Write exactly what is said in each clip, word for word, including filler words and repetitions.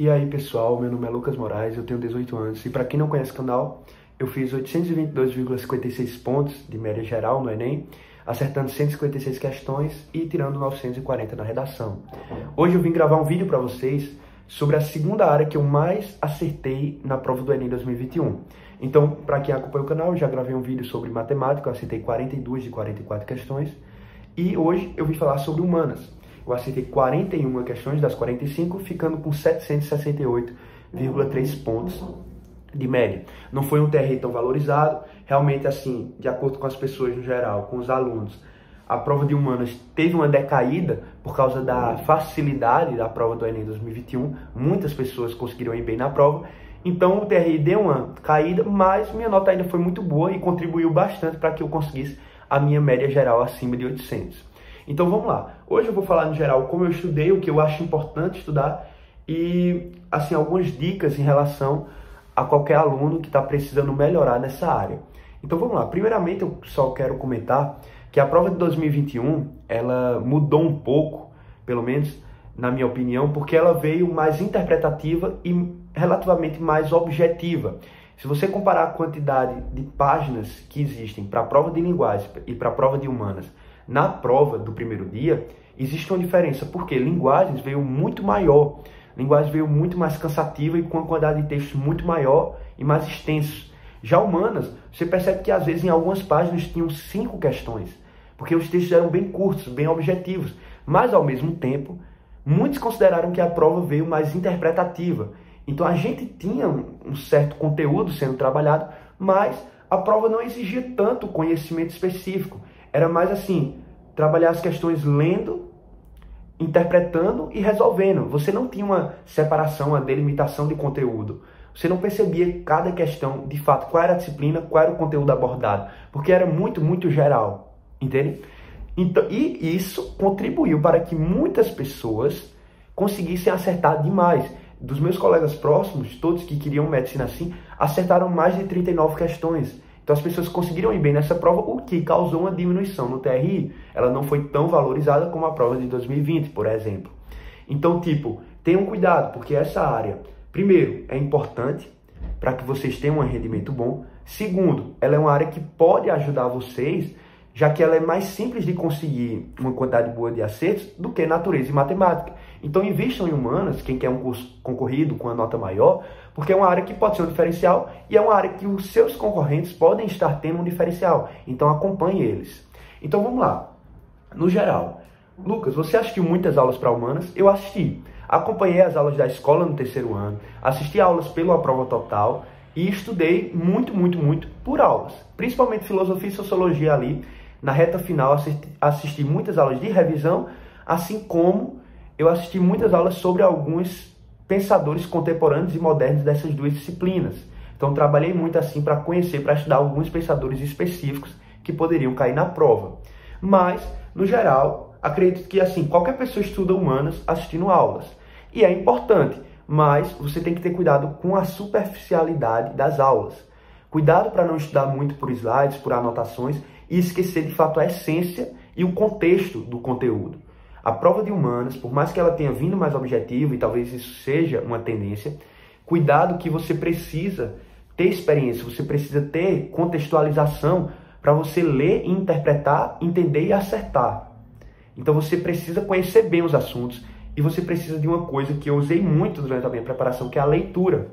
E aí pessoal, meu nome é Lucas Moraes, eu tenho dezoito anos e para quem não conhece o canal, eu fiz oitocentos e vinte e dois vírgula cinquenta e seis pontos de média geral no Enem, acertando cento e cinquenta e seis questões e tirando novecentos e quarenta na redação. Hoje eu vim gravar um vídeo para vocês sobre a segunda área que eu mais acertei na prova do Enem dois mil e vinte e um. Então, para quem acompanha o canal, eu já gravei um vídeo sobre matemática, eu acertei quarenta e duas de quarenta e quatro questões. E hoje eu vim falar sobre humanas. Eu acertei quarenta e uma questões das quarenta e cinco, ficando com setecentos e sessenta e oito vírgula três pontos de média. Não foi um T R tão valorizado, realmente assim, de acordo com as pessoas no geral, com os alunos, a prova de humanas teve uma decaída por causa da facilidade da prova do Enem dois mil e vinte e um, muitas pessoas conseguiram ir bem na prova, então o T R deu uma caída, mas minha nota ainda foi muito boa e contribuiu bastante para que eu conseguisse a minha média geral acima de oitocentos. Então vamos lá, hoje eu vou falar no geral como eu estudei, o que eu acho importante estudar e assim algumas dicas em relação a qualquer aluno que está precisando melhorar nessa área. Então vamos lá, primeiramente eu só quero comentar que a prova de dois mil e vinte e um, ela mudou um pouco, pelo menos na minha opinião, porque ela veio mais interpretativa e relativamente mais objetiva. Se você comparar a quantidade de páginas que existem para a prova de linguagem e para a prova de humanas, na prova do primeiro dia, existe uma diferença, porque linguagens veio muito maior, linguagem veio muito mais cansativa e com uma quantidade de textos muito maior e mais extensos. Já humanas, você percebe que às vezes em algumas páginas tinham cinco questões, porque os textos eram bem curtos, bem objetivos, mas ao mesmo tempo, muitos consideraram que a prova veio mais interpretativa. Então a gente tinha um certo conteúdo sendo trabalhado, mas a prova não exigia tanto conhecimento específico. Era mais assim, trabalhar as questões lendo, interpretando e resolvendo. Você não tinha uma separação, uma delimitação de conteúdo. Você não percebia cada questão, de fato, qual era a disciplina, qual era o conteúdo abordado. Porque era muito, muito geral. Entende? Então, e isso contribuiu para que muitas pessoas conseguissem acertar demais. Dos meus colegas próximos, todos que queriam medicina assim, acertaram mais de trinta e nove questões. Então as pessoas conseguiram ir bem nessa prova, o que causou uma diminuição no T R I. Ela não foi tão valorizada como a prova de dois mil e vinte, por exemplo. Então, tipo, tenham cuidado, porque essa área, primeiro, é importante para que vocês tenham um rendimento bom. Segundo, ela é uma área que pode ajudar vocês, já que ela é mais simples de conseguir uma quantidade boa de acertos do que natureza e matemática. Então invistam em humanas, quem quer um curso concorrido com a nota maior, porque é uma área que pode ser um diferencial e é uma área que os seus concorrentes podem estar tendo um diferencial. Então acompanhe eles. Então vamos lá. No geral, Lucas, você assistiu muitas aulas para humanas? Eu assisti. Acompanhei as aulas da escola no terceiro ano, assisti aulas pela prova total e estudei muito, muito, muito por aulas. Principalmente filosofia e sociologia ali. Na reta final, assisti, assisti muitas aulas de revisão, assim como eu assisti muitas aulas sobre alguns pensadores contemporâneos e modernos dessas duas disciplinas. Então, trabalhei muito assim para conhecer, para estudar alguns pensadores específicos que poderiam cair na prova. Mas, no geral, acredito que assim qualquer pessoa estuda humanas assistindo aulas. E é importante, mas você tem que ter cuidado com a superficialidade das aulas. Cuidado para não estudar muito por slides, por anotações, e esquecer de fato a essência e o contexto do conteúdo. A prova de humanas, por mais que ela tenha vindo mais objetiva, e talvez isso seja uma tendência, cuidado que você precisa ter experiência, você precisa ter contextualização para você ler, interpretar, entender e acertar. Então você precisa conhecer bem os assuntos e você precisa de uma coisa que eu usei muito durante a minha preparação, que é a leitura.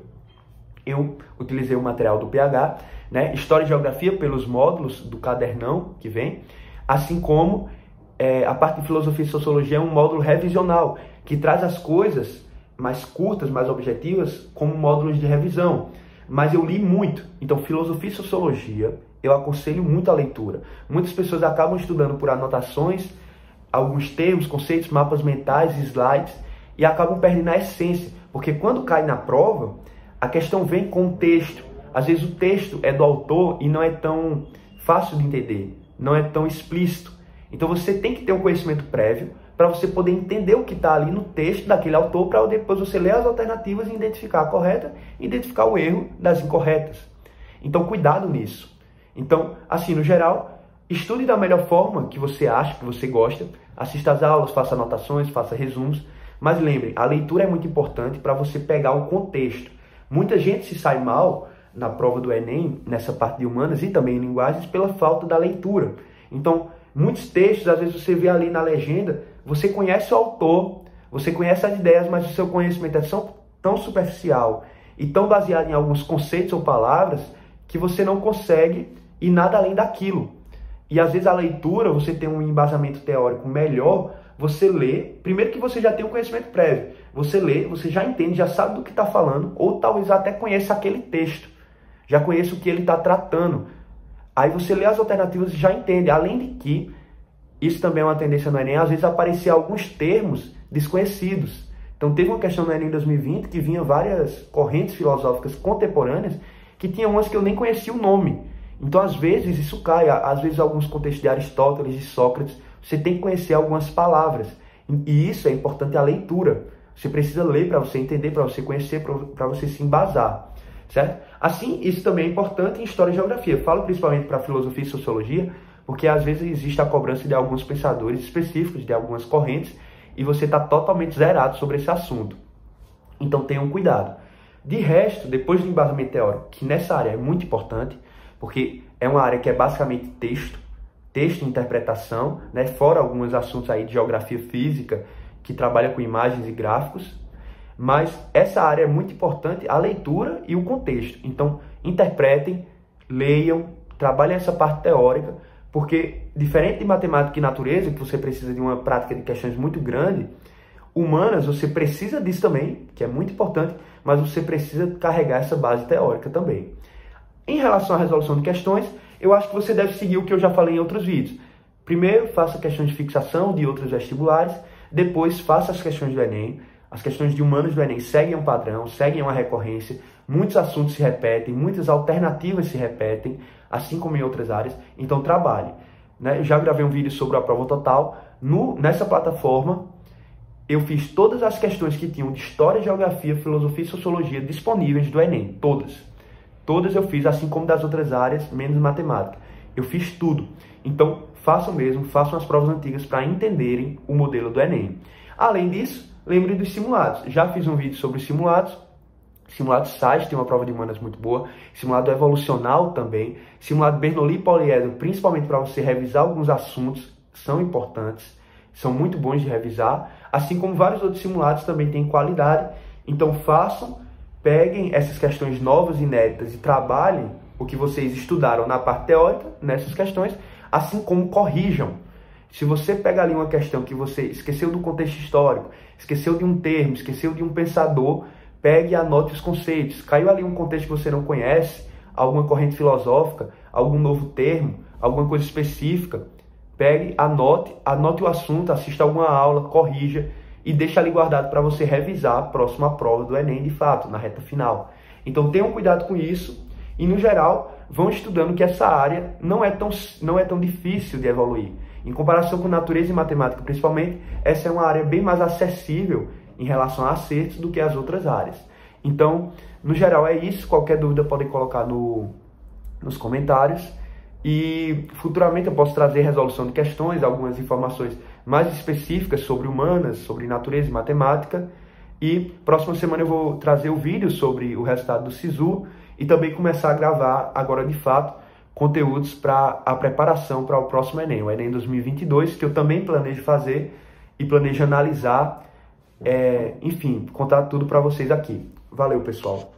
Eu utilizei o material do P H, né, História e Geografia pelos módulos do cadernão que vem, assim como é, a parte de Filosofia e Sociologia é um módulo revisional, que traz as coisas mais curtas, mais objetivas, como módulos de revisão. Mas eu li muito, então Filosofia e Sociologia, eu aconselho muito a leitura. Muitas pessoas acabam estudando por anotações, alguns termos, conceitos, mapas mentais, slides, e acabam perdendo a essência, porque quando cai na prova, a questão vem com o texto. Às vezes o texto é do autor e não é tão fácil de entender, não é tão explícito. Então você tem que ter um conhecimento prévio para você poder entender o que está ali no texto daquele autor, para depois você ler as alternativas e identificar a correta e identificar o erro das incorretas. Então cuidado nisso. Então, assim, no geral, estude da melhor forma que você acha, que você gosta, assista às aulas, faça anotações, faça resumos, Mas lembre, a leitura é muito importante para você pegar o contexto. Muita gente se sai mal na prova do Enem, nessa parte de humanas e também em linguagens, pela falta da leitura. Então, muitos textos, às vezes você vê ali na legenda, você conhece o autor, você conhece as ideias, mas o seu conhecimento é tão, tão superficial e tão baseado em alguns conceitos ou palavras que você não consegue ir nada além daquilo. E às vezes a leitura, você tem um embasamento teórico melhor, você lê, primeiro que você já tem um conhecimento prévio, você lê, você já entende, já sabe do que está falando, ou talvez até conheça aquele texto, já conheça o que ele está tratando. Aí você lê as alternativas e já entende, além de que, isso também é uma tendência no Enem, às vezes aparecer alguns termos desconhecidos. Então teve uma questão no Enem dois mil e vinte que vinha várias correntes filosóficas contemporâneas que tinham umas que eu nem conhecia o nome. Então às vezes isso cai, às vezes alguns contextos de Aristóteles e Sócrates, você tem que conhecer algumas palavras. E isso é importante a leitura. Você precisa ler para você entender, para você conhecer, para você se embasar. Certo? Assim, isso também é importante em História e Geografia. Eu falo principalmente para Filosofia e Sociologia, porque às vezes existe a cobrança de alguns pensadores específicos, de algumas correntes, e você está totalmente zerado sobre esse assunto. Então tenham cuidado. De resto, depois do embasamento teórico, que nessa área é muito importante, porque é uma área que é basicamente texto, texto e interpretação, né? Fora alguns assuntos aí de geografia física, que trabalha com imagens e gráficos, mas essa área é muito importante, a leitura e o contexto. Então, interpretem, leiam, trabalhem essa parte teórica, porque, diferente de matemática e natureza, que você precisa de uma prática de questões muito grande, humanas você precisa disso também, que é muito importante, mas você precisa carregar essa base teórica também. Em relação à resolução de questões, eu acho que você deve seguir o que eu já falei em outros vídeos. Primeiro, faça questões de fixação de outros vestibulares, depois faça as questões do Enem. As questões de humanos do Enem seguem um padrão, seguem uma recorrência, muitos assuntos se repetem, muitas alternativas se repetem, assim como em outras áreas, então trabalhe. Né? Eu já gravei um vídeo sobre a prova total, no, nessa plataforma eu fiz todas as questões que tinham de História, Geografia, Filosofia e Sociologia disponíveis do Enem, todas. Todas eu fiz, assim como das outras áreas, menos matemática. Eu fiz tudo. Então, façam mesmo, façam as provas antigas para entenderem o modelo do Enem. Além disso, lembre dos simulados. Já fiz um vídeo sobre simulados. Simulado S A S tem uma prova de humanas muito boa. Simulado evolucional também. Simulado Bernoulli e Poliedro, principalmente para você revisar alguns assuntos, são importantes. São muito bons de revisar. Assim como vários outros simulados também têm qualidade. Então façam, peguem essas questões novas, inéditas e trabalhem o que vocês estudaram na parte teórica, nessas questões, assim como corrijam. Se você pega ali uma questão que você esqueceu do contexto histórico, esqueceu de um termo, esqueceu de um pensador, pegue e anote os conceitos. Caiu ali um contexto que você não conhece, alguma corrente filosófica, algum novo termo, alguma coisa específica, pegue, anote, anote o assunto, assista alguma aula, corrija e deixa ali guardado para você revisar a próxima prova do Enem de fato, na reta final. Então tenham cuidado com isso e, no geral, vão estudando que essa área não é tão, não é tão difícil de evoluir. Em comparação com natureza e matemática, principalmente, essa é uma área bem mais acessível em relação a acertos do que as outras áreas. Então, no geral é isso. Qualquer dúvida podem colocar no, nos comentários. E futuramente eu posso trazer resolução de questões, algumas informações mais específicas sobre humanas, sobre natureza e matemática. E próxima semana eu vou trazer o vídeo sobre o resultado do SISU e também começar a gravar agora de fato conteúdos para a preparação para o próximo Enem, o Enem dois mil e vinte e dois, que eu também planejo fazer e planejo analisar, é, enfim, contar tudo para vocês aqui. Valeu, pessoal!